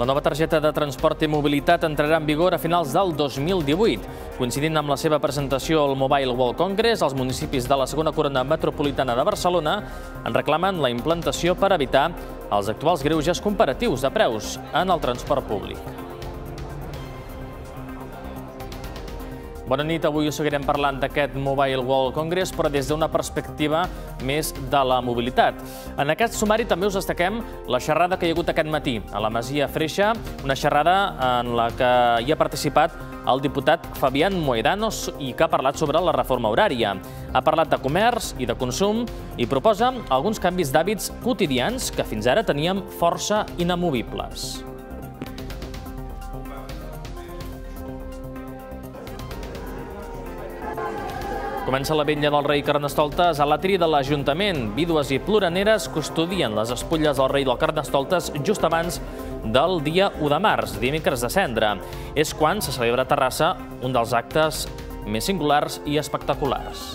La nova targeta de transport i mobilitat entrarà en vigor a finals del 2018. Coincidint amb la seva presentació al Mobile World Congress, els municipis de la segona corona metropolitana de Barcelona en reclamen la implantació per evitar els actuals greuges comparatius de preus en el transport públic. Bona nit, avui us seguirem parlant d'aquest Mobile World Congress, però des d'una perspectiva més de la mobilitat. En aquest sumari també us destaquem la xerrada que hi ha hagut aquest matí a la Masia Freixa, una xerrada en la que hi ha participat el diputat Fabián Mohedano i que ha parlat sobre la reforma horària. Ha parlat de comerç i de consum i proposa alguns canvis d'hàbits quotidians que fins ara teníem força inamovibles. Comença la vetlla del rei Carnestoltes a l'atri de l'Ajuntament. Vídues i ploraneres custodien les espulles del rei del Carnestoltes just abans del dia 1 de març, dimecres de Cendra. És quan se celebra a Terrassa un dels actes més singulars i espectaculars.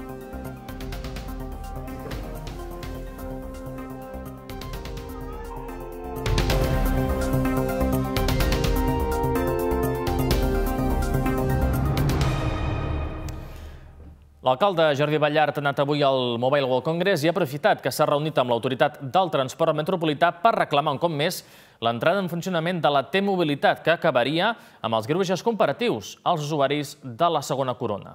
L'alcalde Jordi Ballart ha anat avui al Mobile World Congress i ha aprofitat que s'ha reunit amb l'autoritat del transport metropolità per reclamar un cop més l'entrada en funcionament de la T-Mobilitat, que acabaria amb els greuges comparatius als usuaris de la segona corona.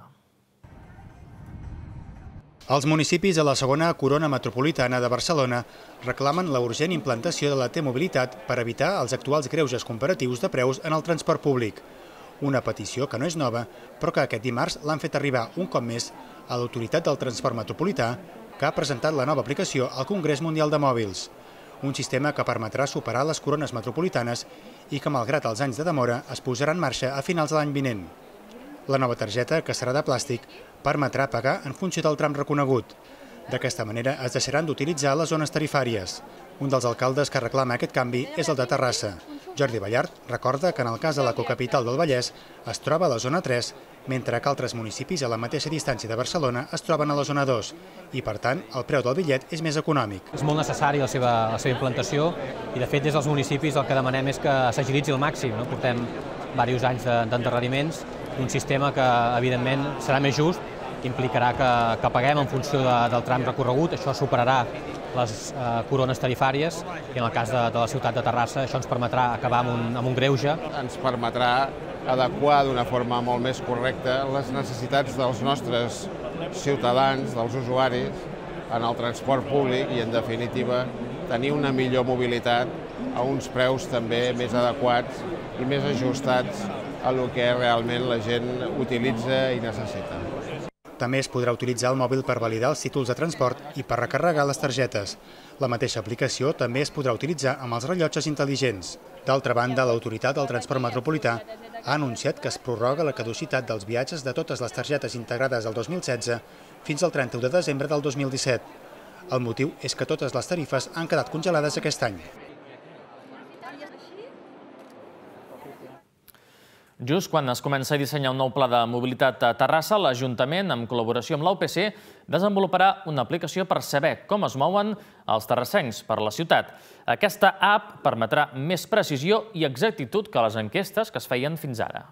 Els municipis de la segona corona metropolitana de Barcelona reclamen la urgent implantació de la T-Mobilitat per evitar els actuals greuges comparatius de preus en el transport públic. Una petició que no és nova, però que aquest dimarts l'han fet arribar un cop més a l'autoritat del transport metropolità, que ha presentat la nova aplicació al Congrés Mundial de Mòbils. Un sistema que permetrà superar les corones metropolitanes i que, malgrat els anys de demora, es posarà en marxa a finals de l'any vinent. La nova targeta, que serà de plàstic, permetrà pagar en funció del tram reconegut. D'aquesta manera es deixaran d'utilitzar les zones tarifàries. Un dels alcaldes que reclama aquest canvi és el de Terrassa. Jordi Ballart recorda que en el cas de la cocapital del Vallès es troba a la zona 3, mentre que altres municipis a la mateixa distància de Barcelona es troben a la zona 2 i, per tant, el preu del bitllet és més econòmic. És molt necessari la seva implantació i, de fet, des dels municipis el que demanem és que s'agilitzi al màxim. Portem diversos anys d'endarreriments d'un sistema que, evidentment, serà més just, que implicarà que paguem en funció del tram recorregut. Això superarà les corones tarifàries i en el cas de la ciutat de Terrassa això ens permetrà acabar amb un greuge. Ens permetrà adequar d'una forma molt més correcta les necessitats dels nostres ciutadans, dels usuaris, en el transport públic i, en definitiva, tenir una millor mobilitat a uns preus també més adequats i més ajustats a el que realment la gent utilitza i necessita. També es podrà utilitzar el mòbil per validar els títols de transport i per recarregar les targetes. La mateixa aplicació també es podrà utilitzar amb els rellotges intel·ligents. D'altra banda, l'autoritat del transport metropolità ha anunciat que es prorroga la caducitat dels viatges de totes les targetes integrades del 2016 fins al 31 de desembre del 2017. El motiu és que totes les tarifes han quedat congelades aquest any. Just quan es comença a dissenyar un nou pla de mobilitat a Terrassa, l'Ajuntament, en col·laboració amb l'UPC, desenvoluparà una aplicació per saber com es mouen els terrassencs per la ciutat. Aquesta app permetrà més precisió i exactitud que les enquestes que es feien fins ara.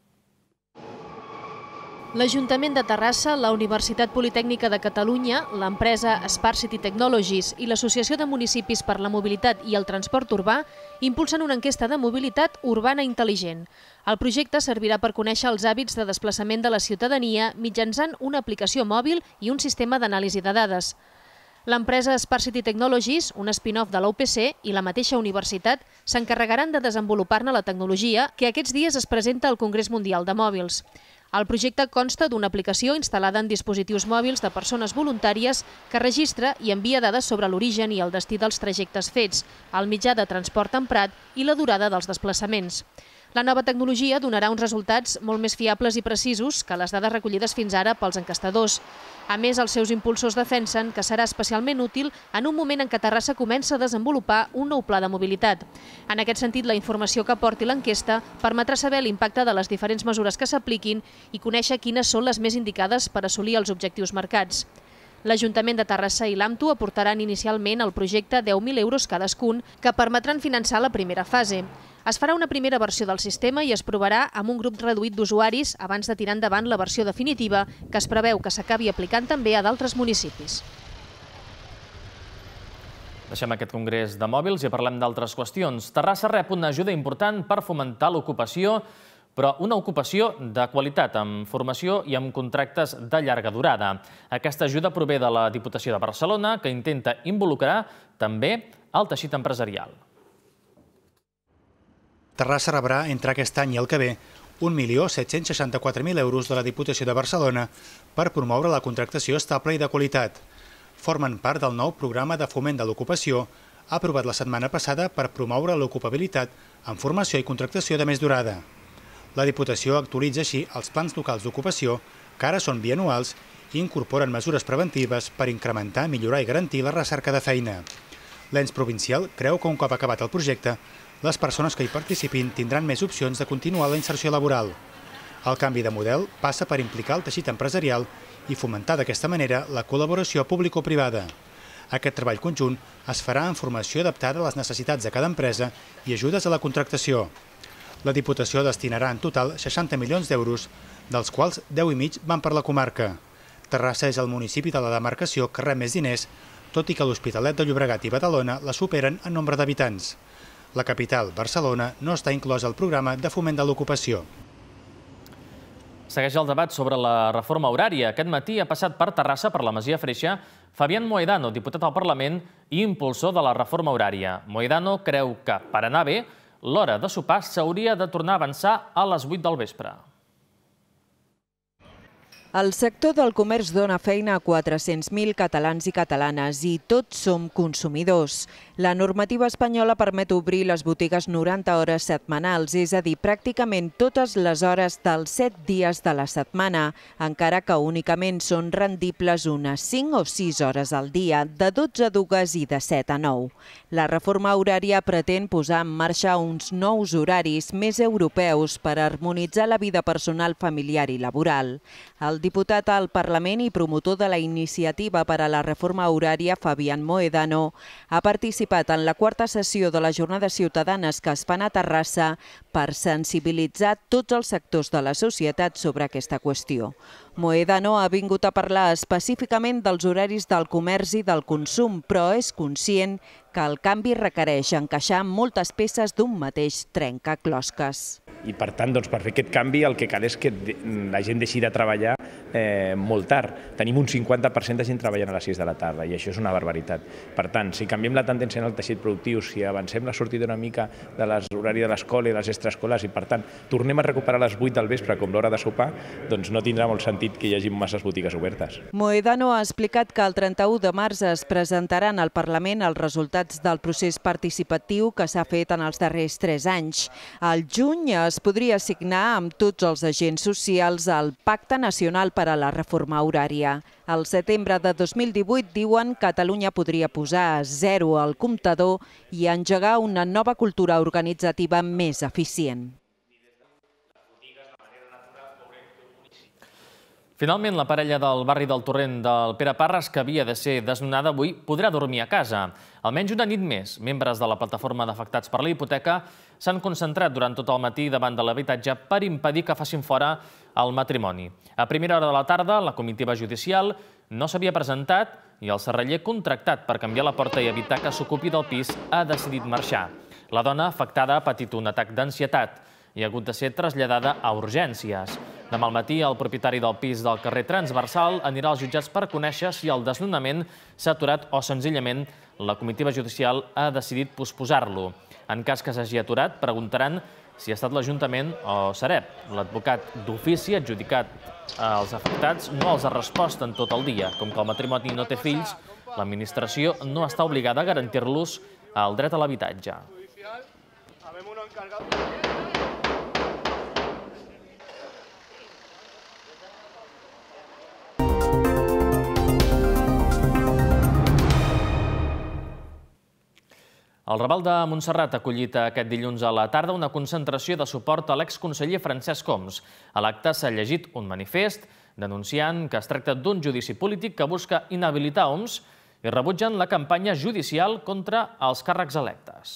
L'Ajuntament de Terrassa, la Universitat Politècnica de Catalunya, l'empresa Smart City Technologies i l'Associació de Municipis per la Mobilitat i el Transport Urbà impulsen una enquesta de mobilitat urbana intel·ligent. El projecte servirà per conèixer els hàbits de desplaçament de la ciutadania mitjançant una aplicació mòbil i un sistema d'anàlisi de dades. L'empresa Smart City Technologies, un spin-off de l'UPC i la mateixa universitat s'encarregaran de desenvolupar-ne la tecnologia que aquests dies es presenta al Congrés Mundial de Mòbils. El projecte consta d'una aplicació instal·lada en dispositius mòbils de persones voluntàries que registra i envia dades sobre l'origen i el destí dels trajectes fets, el mitjà de transport emprat i la durada dels desplaçaments. La nova tecnologia donarà uns resultats molt més fiables i precisos que les dades recollides fins ara pels enquestadors. A més, els seus impulsors defensen que serà especialment útil en un moment en què Terrassa comença a desenvolupar un nou pla de mobilitat. En aquest sentit, la informació que aporti l'enquesta permetrà saber l'impacte de les diferents mesures que s'apliquin i conèixer quines són les més indicades per assolir els objectius marcats. L'Ajuntament de Terrassa i l'AMTU aportaran inicialment al projecte 10.000 euros cadascun, que permetran finançar la primera fase. Es farà una primera versió del sistema i es provarà amb un grup reduït d'usuaris abans de tirar endavant la versió definitiva, que es preveu que s'acabi aplicant també a d'altres municipis. Deixem aquest congrés de mòbils i parlem d'altres qüestions. Terrassa rep una ajuda important per fomentar l'ocupació, però una ocupació de qualitat, amb formació i amb contractes de llarga durada. Aquesta ajuda prové de la Diputació de Barcelona, que intenta involucrar també el teixit empresarial. Terrassa rebrà entre aquest any i el que ve 1.764.000 euros de la Diputació de Barcelona per promoure la contractació estable i de qualitat. Formen part del nou programa de foment de l'ocupació aprovat la setmana passada per promoure l'ocupabilitat en formació i contractació de més durada. La Diputació actualitza així els plans locals d'ocupació, que ara són bianuals, i incorporen mesures preventives per incrementar, millorar i garantir la recerca de feina. L'ens provincial creu que un cop acabat el projecte, les persones que hi participin tindran més opcions de continuar la inserció laboral. El canvi de model passa per implicar el teixit empresarial i fomentar d'aquesta manera la col·laboració público-privada. Aquest treball conjunt es farà en formació adaptada a les necessitats de cada empresa i ajudes a la contractació. La Diputació destinarà en total 60 milions d'euros, dels quals 10,5 van per la comarca. Terrassa és el municipi de la demarcació que rep més diners, tot i que l'Hospitalet de Llobregat i Badalona la superen en nombre d'habitants. La capital, Barcelona, no està inclosa al programa de foment de l'ocupació. Segueix el debat sobre la reforma horària. Aquest matí ha passat per Terrassa, per la Masia Freixa, Fabián Mohedano, diputat al Parlament i impulsor de la reforma horària. Mohedano creu que, per anar bé, l'hora de sopar s'hauria de tornar a avançar a les 8 del vespre. El sector del comerç dona feina a 400.000 catalans i catalanes i tots som consumidors. La normativa espanyola permet obrir les botigues 90 hores setmanals, és a dir, pràcticament totes les hores dels 7 dies de la setmana, encara que únicament són rendibles unes 5 o 6 hores al dia, de 12 a 2 i de 7 a 9. La reforma horària pretén posar en marxa uns nous horaris més europeus per harmonitzar la vida personal, familiar i laboral. El diputat al Parlament i promotor de la iniciativa per a la reforma horària, Fabián Mohedano, ha participat en la quarta sessió de les jornades ciutadanes que es fan a Terrassa per sensibilitzar tots els sectors de la societat sobre aquesta qüestió. Mohedano ha vingut a parlar específicament dels horaris del comerç i del consum, però és conscient que el canvi requereix encaixar moltes peces d'un mateix trencaclosques. I per tant, per fer aquest canvi el que cal és que la gent deixi de treballar molt tard. Tenim un 50% de gent treballant a les 6 de la tarda i això és una barbaritat. Per tant, si canviem la tendència en el teixit productiu, si avancem la sortida una mica de l'horari de l'escola i les extraescolars i per tant tornem a recuperar les 8 del vespre com l'hora de sopar, doncs no tindrà molt sentit que hi hagi masses botigues obertes. Mohedano ha explicat que el 31 de març es presentaran al Parlament els resultats del procés participatiu que s'ha fet en els darrers 3 anys. Al juny es podria signar amb tots els agents socials el Pacte Nacional per a la Reforma Horària. Al setembre de 2018, diuen, Catalunya podria posar 0 al comptador i engegar una nova cultura organitzativa més eficient. Finalment, la parella del barri del Torrent del Pere Parres, que havia de ser desnonada avui, podrà dormir a casa. Almenys una nit més, membres de la plataforma d'afectats per la hipoteca s'han concentrat durant tot el matí davant de l'habitatge per impedir que facin fora el matrimoni. A primera hora de la tarda, la comitiva judicial no s'havia presentat i el serraller contractat per canviar la porta i evitar que s'ocupi del pis ha decidit marxar. La dona afectada ha patit un atac d'ansietat i ha hagut de ser traslladada a urgències. Demà al matí, el propietari del pis del carrer Transversal anirà als jutjats per conèixer si el desnonament s'ha aturat o senzillament la comitiva judicial ha decidit posposar-lo. En cas que s'hagi aturat, preguntaran si ha estat l'Ajuntament o Sareb. L'advocat d'ofici adjudicat als afectats no els ha respost en tot el dia. Com que el matrimoni no té fills, l'administració no està obligada a garantir-los el dret a l'habitatge. El Raval de Montserrat ha acollit aquest dilluns a la tarda una concentració de suport a l'exconseller Francesc Homs. A l'acte s'ha llegit un manifest denunciant que es tracta d'un judici polític que busca inhabilitar Homs i rebutgen la campanya judicial contra els càrrecs electes.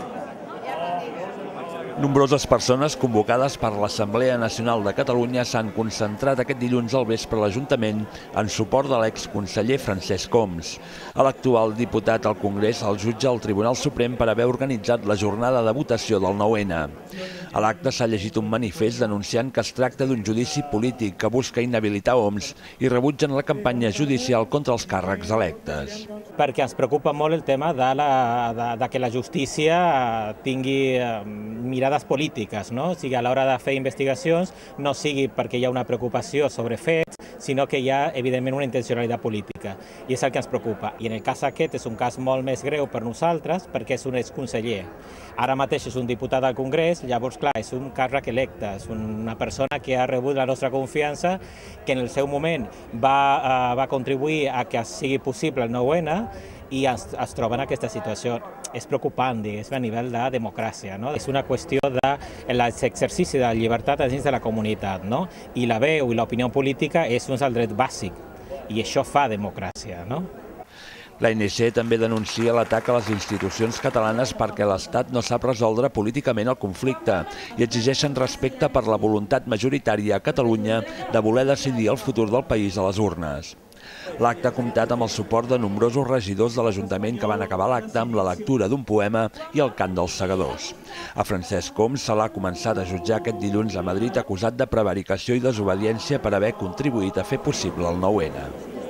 Nombroses persones convocades per l'Assemblea Nacional de Catalunya s'han concentrat aquest dilluns al vespre a l'Ajuntament en suport de l'exconseller Francesc Homs. A l'actual diputat al Congrés el jutja el Tribunal Suprem per haver organitzat la jornada de votació del 9N. A l'acte s'ha llegit un manifest denunciant que es tracta d'un judici polític que busca inhabilitar Homs i rebutgen la campanya judicial contra els càrrecs electes. Perquè ens preocupa molt el tema de que la justícia tingui mirades polítiques, no? O sigui, a l'hora de fer investigacions no sigui perquè hi ha una preocupació sobre fets, sinó que hi ha, evidentment, una intencionalitat política. I és el que ens preocupa. I en el cas aquest és un cas molt més greu per nosaltres perquè és un exconseller. Ara mateix és un diputat al Congrés, llavors, clar, és un càrrec electe, és una persona que ha rebut la nostra confiança, que en el seu moment va contribuir a que sigui possible el 9N i es troba en aquesta situació. És preocupant, diguéssim, a nivell de democràcia, no? És una qüestió de l'exercici de la llibertat dins de la comunitat, no? I la veu i l'opinió política és un dret bàsic, i això fa democràcia, no? L'ANC també denuncia l'atac a les institucions catalanes perquè l'Estat no sap resoldre políticament el conflicte i exigeixen respecte per la voluntat majoritària a Catalunya de voler decidir el futur del país a les urnes. L'acte ha comptat amb el suport de nombrosos regidors de l'Ajuntament que van acabar l'acte amb la lectura d'un poema i el cant dels segadors. A Francesc Homs se l'ha començat a jutjar aquest dilluns a Madrid acusat de prevaricació i desobediència per haver contribuït a fer possible el 9N.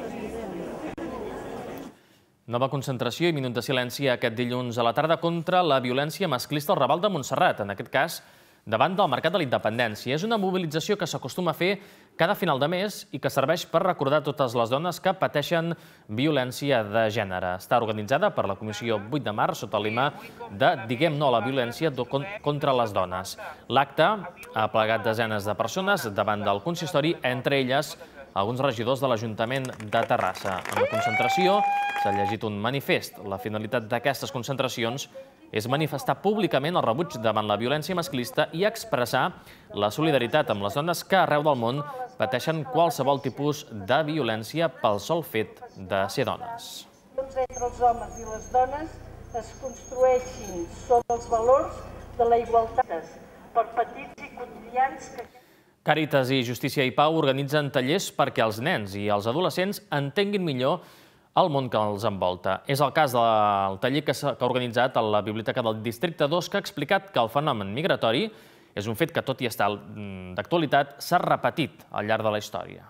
Nova concentració i minut de silenci aquest dilluns a la tarda contra la violència masclista al Raval de Montserrat, en aquest cas davant del Mercat de la Independència. És una mobilització que s'acostuma a fer cada final de mes i que serveix per recordar totes les dones que pateixen violència de gènere. Està organitzada per la Comissió 8 de març sota el lema de Diguem no a la violència contra les dones. L'acte ha plegat desenes de persones davant del consistori, entre elles alguns regidors de l'Ajuntament de Terrassa. En la concentració s'ha llegit un manifest. La finalitat d'aquestes concentracions és manifestar públicament el rebuig davant la violència masclista i expressar la solidaritat amb les dones que arreu del món pateixen qualsevol tipus de violència pel sol fet de ser dones. Entre els homes i les dones es construeixin sobre els valors de la igualtat per petits i quotidians que... Càritas i Justícia i Pau organitzen tallers perquè els nens i els adolescents entenguin millor el món que els envolta. És el cas del taller que ha organitzat a la Biblioteca del Districte 2, que ha explicat que el fenomen migratori és un fet que, tot i estar d'actualitat, s'ha repetit al llarg de la història.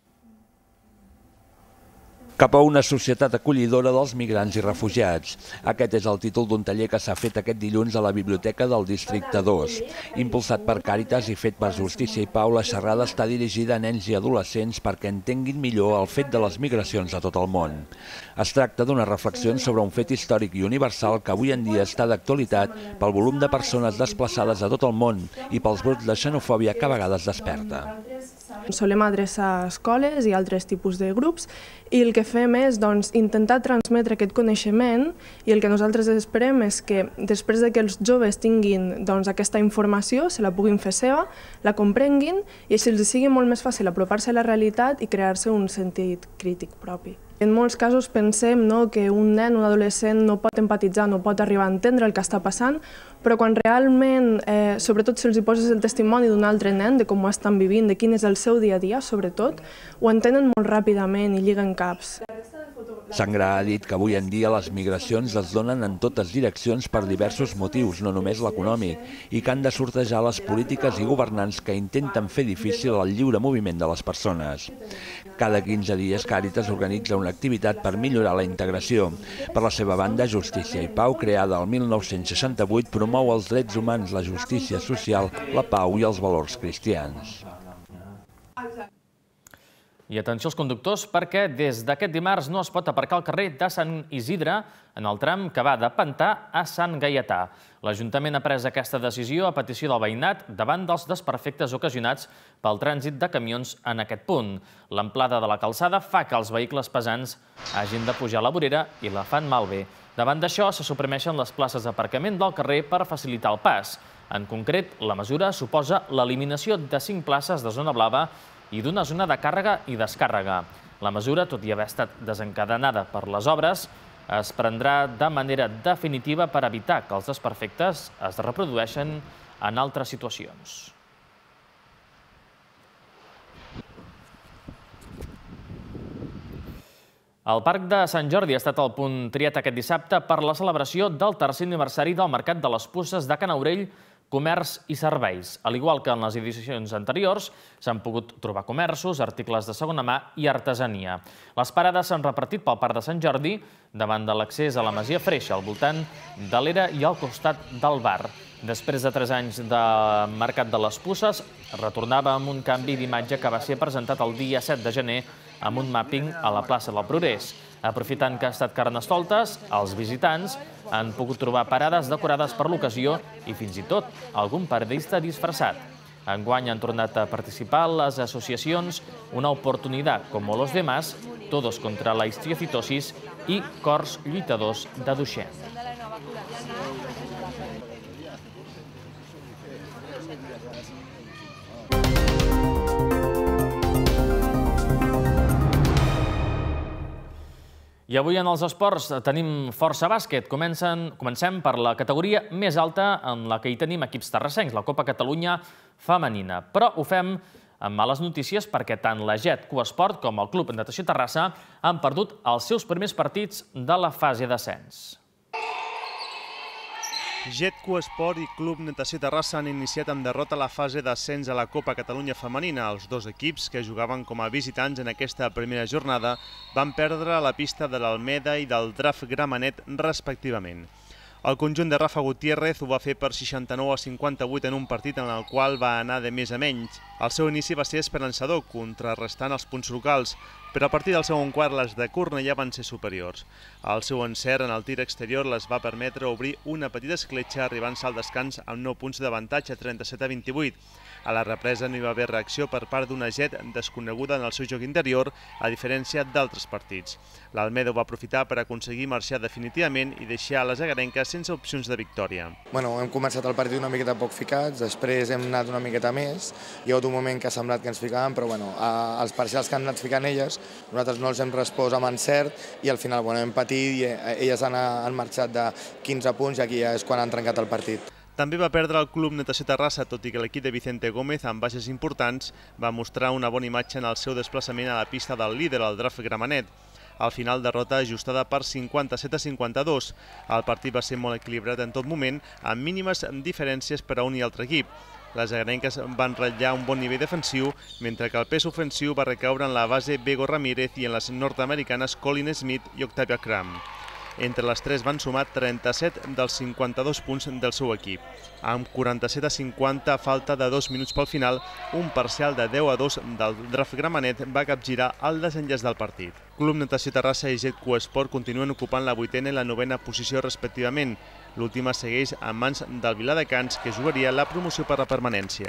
Cap a una societat acollidora dels migrants i refugiats. Aquest és el títol d'un taller que s'ha fet aquest dilluns a la Biblioteca del Districte 2. Impulsat per Càritas i fet per Justícia i Pau, la xerrada està dirigida a nens i adolescents perquè entenguin millor el fet de les migracions a tot el món. Es tracta d'unes reflexions sobre un fet històric i universal que avui en dia està d'actualitat pel volum de persones desplaçades a tot el món i pels brots de xenofòbia que a vegades desperta. Solem adreçar escoles i altres tipus de grups i el que fem és intentar transmetre aquest coneixement i el que nosaltres esperem és que després que els joves tinguin aquesta informació, se la puguin fer seva, la comprenguin i així els sigui molt més fàcil apropar-se a la realitat i crear-se un sentit crític propi. En molts casos pensem que un nen, un adolescent no pot empatitzar, no pot arribar a entendre el que està passant, però quan realment, sobretot si els hi poses el testimoni d'un altre nen, de com ho estan vivint, de quin és el seu dia a dia, sobretot, ho entenen molt ràpidament i lliguen caps. Sangra ha dit que avui en dia les migracions es donen en totes direccions per diversos motius, no només l'econòmic, i que han de sortejar les polítiques i governants que intenten fer difícil el lliure moviment de les persones. Cada 15 dies Càritas organitza una activitat per millorar la integració. Per la seva banda, Justícia i Pau, creada el 1968, promou els drets humans, la justícia social, la pau i els valors cristians. I atenció als conductors perquè des d'aquest dimarts no es pot aparcar al carrer de Sant Isidre en el tram que va de Pantà a Sant Gaietà. L'Ajuntament ha pres aquesta decisió a petició del veïnat davant dels desperfectes ocasionats pel trànsit de camions en aquest punt. L'amplada de la calçada fa que els vehicles pesants hagin de pujar a la vorera i la fan malbé. Davant d'això, se suprimeixen les places d'aparcament del carrer per facilitar el pas. En concret, la mesura suposa l'eliminació de 5 places de zona blava i d'una zona de càrrega i descàrrega. La mesura, tot i haver estat desencadenada per les obres, es prendrà de manera definitiva per evitar que els desperfectes es reprodueixen en altres situacions. El Parc de Sant Jordi ha estat el punt triat aquest dissabte per la celebració del tercer aniversari del Mercat de les Puces de Can Aurell, Comerç i Serveis. Al igual que en les edicions anteriors, s'han pogut trobar comerços, articles de segona mà i artesania. Les parades s'han repartit pel Parc de Sant Jordi, davant de l'accés a la Masia Freixa, al voltant de l'era i al costat del bar. Després de 3 anys de Mercat de les Puces, retornava amb un canvi d'imatge que va ser presentat el dia 7 de gener amb un màpping a la plaça del Progrés. Aprofitant que ha estat Carnestoltes, els visitants han pogut trobar parades decorades per l'ocasió i fins i tot algun periodista disfressat. Enguany han tornat a participar les associacions Una Oportunitat como los demás, Todos contra la Histiocitosis i Cors Lluitadors de Duixent. I avui en els esports tenim força bàsquet. Comencem per la categoria més alta en la que hi tenim equips terrassencs, la Copa Catalunya femenina. Però ho fem amb males notícies perquè tant la GET Coesport com el Club Natació Terrassa han perdut els seus primers partits de la fase d'ascens. GET Coesport i Club Natació Terrassa han iniciat amb derrota la fase d'ascens a la Copa Catalunya femenina. Els dos equips, que jugaven com a visitants en aquesta primera jornada, van perdre a la pista de l'Almeda i del Draft Gramenet, respectivament. El conjunt de Rafa Gutiérrez ho va fer per 69-58 en un partit en el qual va anar de més a menys. El seu inici va ser esperançador, contrarrestant els punts locals, però a partir del segon quart les de Cornellà van ser superiors. El seu encert en el tir exterior les va permetre obrir una petita escletxa arribant-se al descans amb 9 punts d'avantatge, 37-28. A la represa no hi va haver reacció per part d'una GET desconeguda en el seu joc interior, a diferència d'altres partits. L'Almeda ho va aprofitar per aconseguir marxar definitivament i deixar les agarenques sense opcions de victòria. Hem començat el partit una miqueta poc ficats, després hem anat una miqueta més. Hi ha hagut un moment que ha semblat que ens ficàvem, però els parcials que han anat ficant elles, nosaltres no els hem respost amb encert i al final hem patit i elles han marxat de 15 punts i aquí ja és quan han trencat el partit. També va perdre el Club Natació Terrassa, tot i que l'equip de Vicente Gómez, amb baixes importants, va mostrar una bona imatge en el seu desplaçament a la pista del líder, el Draft Gramenet. Al final, derrota ajustada per 57-52. El partit va ser molt equilibrat en tot moment, amb mínimes diferències per a un i altre equip. Les agarenques van ratllar un bon nivell defensiu, mentre que el pes ofensiu va recaure en la base Bego Ramírez i en les nord-americanes Colin Smith i Octavia Cram. Entre les tres van sumar 37 dels 52 punts del seu equip. Amb 47-50 a falta de 2 minuts pel final, un parcial de 10-2 del Draft Gramenet va capgirar el desenllaç del partit. Club Natació Terrassa i GET Coesport continuen ocupant la 8a i la 9a posició respectivament. L'última segueix en mans del Viladecans, que jugaria la promoció per la permanència.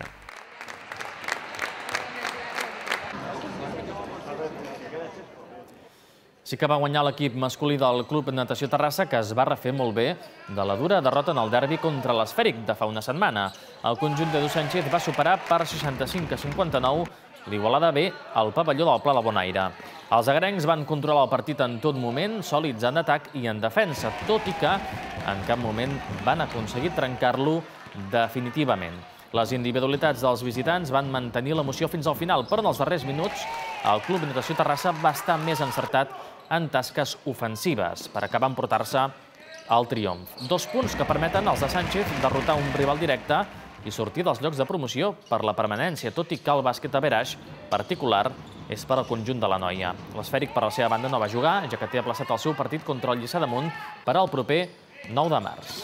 Sí que va guanyar l'equip masculí del Club Natació Terrassa, que es va refer molt bé de la dura derrota en el derbi contra l'Esfèric de fa una setmana. El conjunt d'Edu Sánchez va superar per 65-59 l'Igualada B al pavelló del Pla de Bonaire. Els agrencs van controlar el partit en tot moment, sòlids en atac i en defensa, tot i que en cap moment van aconseguir trencar-lo definitivament. Les individualitats dels visitants van mantenir l'emoció fins al final, però en els darrers minuts el Club Natació Terrassa va estar més encertat en tasques ofensives per acabar emportar-se el triomf. 2 punts que permeten als de Sánchez derrotar un rival directe i sortir dels llocs de promoció per la permanència, tot i que el bàsquet a Veraix particular és per al conjunt de la noia. L'Esfèric, per la seva banda, no va jugar, ja que té aplaçat el seu partit contra el Lliçà d'Amunt per al proper 9 de març.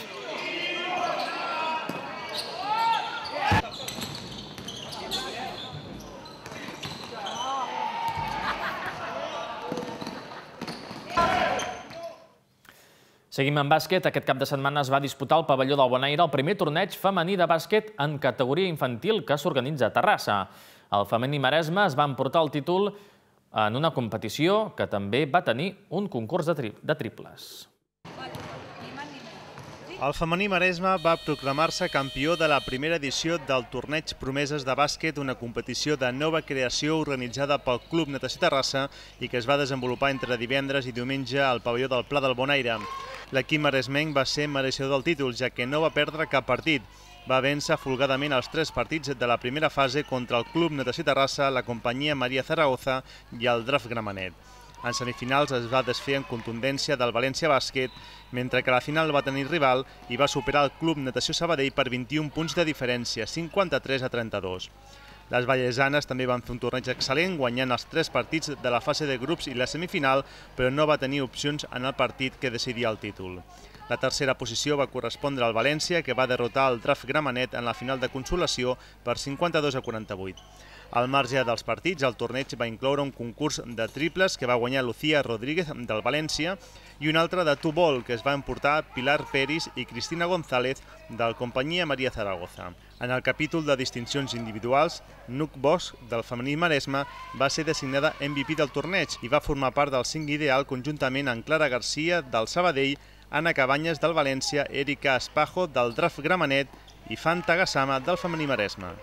Seguim amb bàsquet. Aquest cap de setmana es va disputar al pavelló del Bonaire el primer torneig femení de bàsquet en categoria infantil que s'organitza a Terrassa. El femení Maresme es va emportar el títol en una competició que també va tenir un concurs de triples. El femení Maresme va proclamar-se campió de la primera edició del Torneig Promeses de Bàsquet, una competició de nova creació organitzada pel Club Natació Terrassa i que es va desenvolupar entre divendres i diumenge al pavelló del Pla del Bonaire. L'equip maresmenc va ser mereixedor del títol, ja que no va perdre cap partit. Va vèncer folgadament els 3 partits de la primera fase contra el Club Natació Terrassa, la companyia Maria Zaragoza i el Draft Gramenet. En semifinals es va desfer en contundència del València Bàsquet, mentre que a la final va tenir rival i va superar el Club Natació Sabadell per 21 punts de diferència, 53-32. Les vallesanes també van fer un torneig excel·lent, guanyant els 3 partits de la fase de grups i la semifinal, però no va tenir opcions en el partit que decidia el títol. La tercera posició va correspondre al València, que va derrotar el Draft Gramenet en la final de consolació per 52-48. Al marge dels partits, el torneig va incloure un concurs de triples que va guanyar Lucía Rodríguez del València i un altre de two-ball que es va emportar Pilar Peris i Cristina González del companyia Maria Zaragoza. En el capítol de distincions individuals, Nuc Bosch, del femení Maresme, va ser designada MVP del torneig i va formar part del 5 ideal conjuntament amb Clara Garcia, del Sabadell, Anna Cabanyes, del València, Erika Espajo, del Draft Gramenet i Fanta Gassama, del femení Maresme.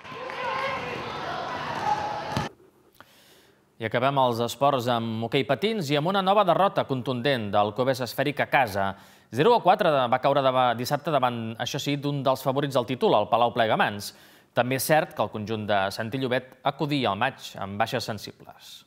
I acabem els esports amb hoquei patins i amb una nova derrota contundent del Covés Esfèric a casa. 0-4 va caure dissabte davant, això sí, d'un dels favorits del títol, el Palau Plegamans. També és cert que el conjunt de Santi Llobet acudia al maig amb baixes sensibles.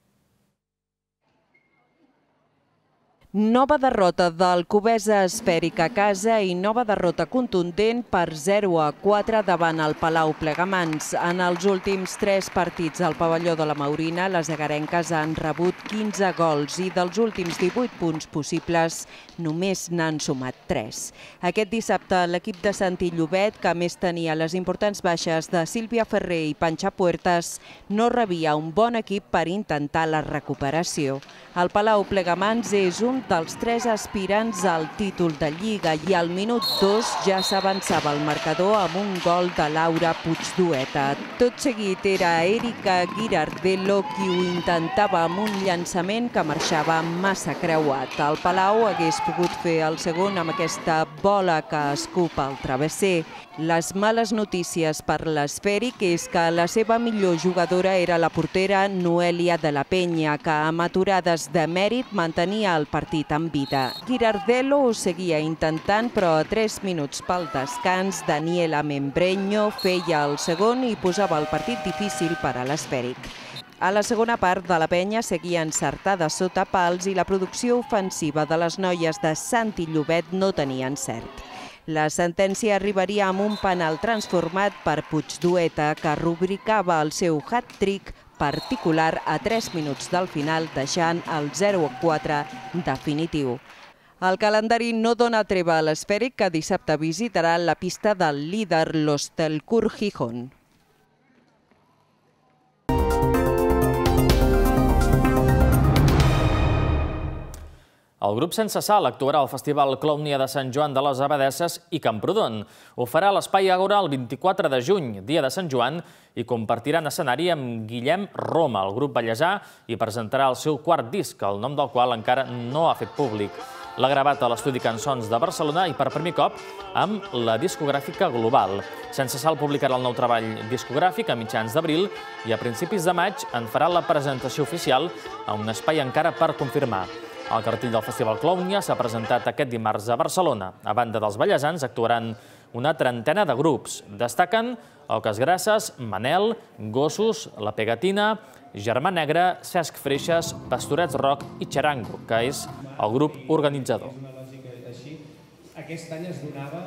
Nova derrota del Covesa Esfèric a casa i nova derrota contundent per 0-4 davant el Palau Plegamans. En els últims 3 partits al pavelló de la Maurina, les agarenques han rebut 15 gols i dels últims 18 punts possibles només n'han sumat 3. Aquest dissabte l'equip de Santi Llobet, que a més tenia les importants baixes de Sílvia Ferrer i Panxa Puertas, no rebia un bon equip per intentar la recuperació. El Palau Plegamans és un dels 3 aspirants al títol de Lliga i al minut 2 ja s'avançava el marcador amb un gol de Laura Puigdueta. Tot seguit era Erika Girardello qui ho intentava amb un llançament que marxava massa creuat. El Palau hagués pogut fer el segon amb aquesta bola que escupa el travesser. Les males notícies per l'Esfèric és que la seva millor jugadora era la portera Noelia de la Peña, que amb aturades de mèrit mantenia el partit en vida. Girardello ho seguia intentant, però a 3 minuts pel descans, Daniela Membreño feia el segon i posava el partit difícil per a l'Esfèric. A la segona part de la Penya seguia encertada sota pals i la producció ofensiva de les noies de Santi Llobet no tenia encert. La sentència arribaria amb un penal transformat per Puigdueta, que rubricava el seu hat-trick particular a 3 minuts del final, deixant el 0-4 definitiu. El calendari no dona treva a l'Esfèric, que dissabte visitarà la pista del líder, l'Hostelcur Gijón. El grup Sense Sal actuarà al Festival Clownia de Sant Joan de les Abadesses i Camprodon. Ho farà a l'Espai Àgora el 24 de juny, dia de Sant Joan, i compartiran escenari amb Guillem Roma, el grup ballesà, i presentarà el seu 4th disc, el nom del qual encara no ha fet públic. L'ha gravat a l'Estudi Cançons de Barcelona i per primer cop amb la discogràfica Global. Sense Sal publicarà el nou treball discogràfic a mitjans d'abril i a principis de maig en farà la presentació oficial a un espai encara per confirmar. El cartell del Festival Clownia s'ha presentat aquest dimarts a Barcelona. A banda dels ballesans actuaran una trentena de grups. Destaquen Oques Grasses, Manel, Gossos, La Pegatina, Germà Negre, Cesc Freixes, Pastorets Rock i Charango, que és el grup organitzador. Aquest any es donava...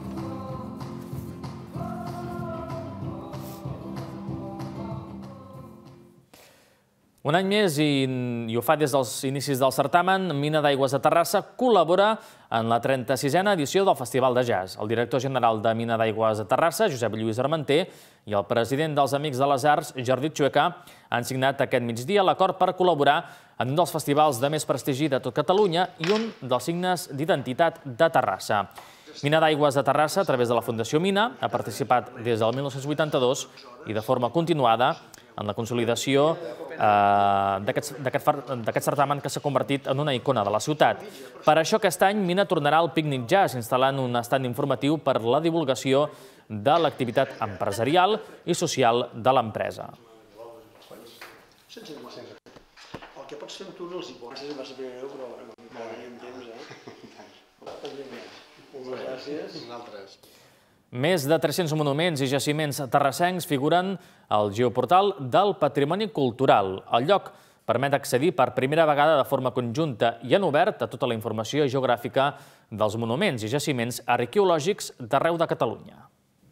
Un any més, i ho fa des dels inicis del certamen, Mina d'Aigües de Terrassa col·labora en la 36a edició del Festival de Jazz. El director general de Mina d'Aigües de Terrassa, Josep Lluís Armenter, i el president dels Amics de les Arts, Jordi Chueca, han signat aquest migdia l'acord per col·laborar en un dels festivals de més prestigi de tot Catalunya i un dels signes d'identitat de Terrassa. Mina d'Aigües de Terrassa, a través de la Fundació Mina, ha participat des del 1982 i de forma continuada en la consolidació d'aquest certamen que s'ha convertit en una icona de la ciutat. Per això aquest any Mina tornarà al Picnic Jazz, instal·lant un estand informatiu per la divulgació de l'activitat empresarial i social de l'empresa. El que pots fer amb tu no els hi pots. Gràcies, va ser primer, però no tenim temps, Moltes gràcies. Nosaltres. Més de 300 monuments i jaciments terrassencs figuren al geoportal del Patrimoni Cultural. El lloc permet accedir per primera vegada de forma conjunta i en obert a tota la informació geogràfica dels monuments i jaciments arqueològics d'arreu de Catalunya.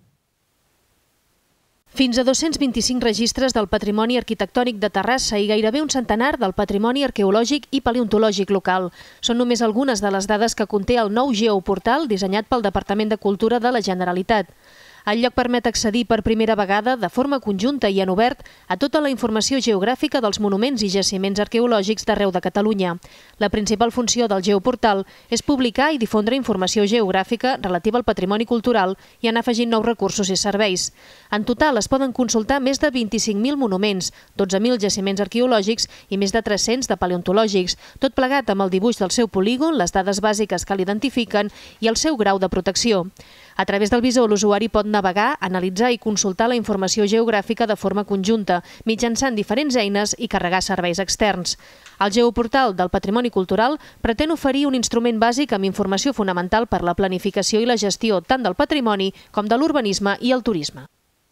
Fins a 225 registres del patrimoni arquitectònic de Terrassa i gairebé un centenar del patrimoni arqueològic i paleontològic local. Són només algunes de les dades que conté el nou geoportal dissenyat pel Departament de Cultura de la Generalitat. El lloc permet accedir per primera vegada, de forma conjunta i en obert, a tota la informació geogràfica dels monuments i jaciments arqueològics d'arreu de Catalunya. La principal funció del geoportal és publicar i difondre informació geogràfica relativa al patrimoni cultural i anar afegint nous recursos i serveis. En total es poden consultar més de 25.000 monuments, 12.000 jaciments arqueològics i més de 300 de paleontològics, tot plegat amb el dibuix del seu polígon, les dades bàsiques que l'identifiquen i el seu grau de protecció. A través del visor, l'usuari pot navegar, analitzar i consultar la informació geogràfica de forma conjunta, mitjançant diferents eines i carregar serveis externs. El geoportal del Patrimoni Cultural pretén oferir un instrument bàsic amb informació fonamental per la planificació i la gestió tant del patrimoni com de l'urbanisme i el turisme.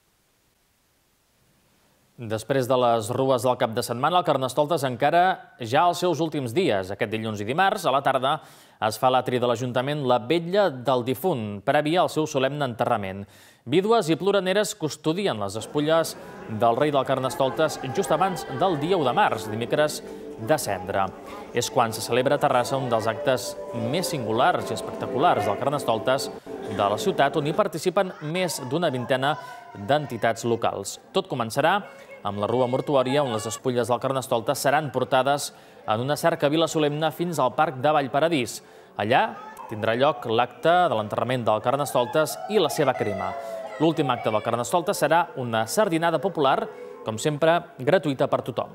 Després de les rues del cap de setmana, el Carnestoltes encara ja als seus últims dies. Aquest dilluns i dimarts, a la tarda, es fa a l'atri de l'Ajuntament la vetlla del difunt, prèvia al seu solemne enterrament. Vídues i ploraneres custodien les despulles del rei del Carnestoltes just abans del dia 1 de març, dimecres de Cendra. És quan se celebra a Terrassa un dels actes més singulars i espectaculars del Carnestoltes de la ciutat, on hi participen més d'una vintena d'entitats locals. Tot començarà amb la rua mortuòria, on les despulles del Carnestoltes seran portades en una cercavila solemne fins al Parc de Vallparadís. Allà tindrà lloc l'acte de l'enterrament del Carnestoltes i la seva crema. L'últim acte del Carnestoltes serà una sardinada popular, com sempre, gratuïta per tothom.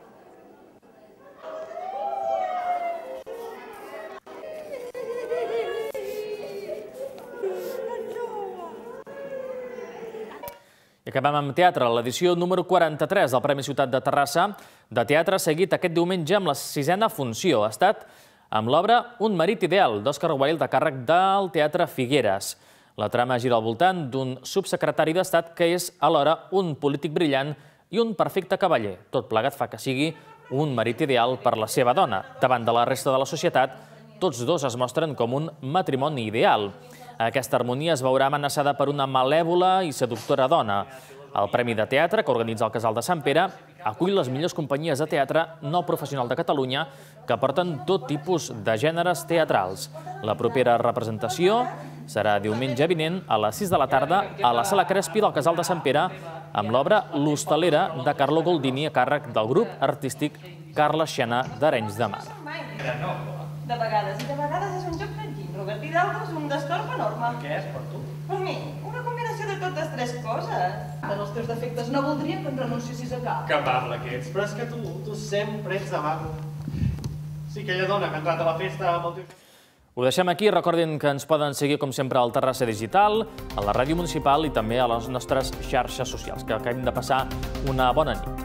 I acabem amb teatre. L'edició número 43 del Premi Ciutat de Terrassa de teatre ha seguit aquest diumenge amb la 6a funció. Ha estat amb l'obra Un marit ideal, d'Òscar Wilde, a càrrec del Teatre Figueres. La trama gira al voltant d'un subsecretari d'Estat que és alhora un polític brillant i un perfecte cavaller. Tot plegat fa que sigui un marit ideal per la seva dona. Davant de la resta de la societat, tots dos es mostren com un matrimoni ideal. Aquesta harmonia es veurà amenaçada per una malèvola i seductora dona. El Premi de Teatre, que organitza el Casal de Sant Pere, acull les millors companyies de teatre no professional de Catalunya que porten tot tipus de gèneres teatrals. La propera representació serà diumenge vinent a les 6 de la tarda a la Sala Crespi del Casal de Sant Pere amb l'obra L'Hostalera de Carlo Goldini a càrrec del grup artístic Carles Xena d'Arenys de Mar. De vegades, i de vegades és un joc tranquil. Robert Hidalgo és un destorb enorme. Què és per tu? Per mi, una combinació de totes tres coses. En els teus defectes no voldria que en renunciessis a cap. Que amable que ets, però és que tu sempre ets amable. Sí, aquella dona que ha entrat a la festa amb el teu... Ho deixem aquí. Recordin que ens poden seguir, com sempre, al Terrassa Digital, a la ràdio municipal i també a les nostres xarxes socials. Que acabem de passar una bona nit.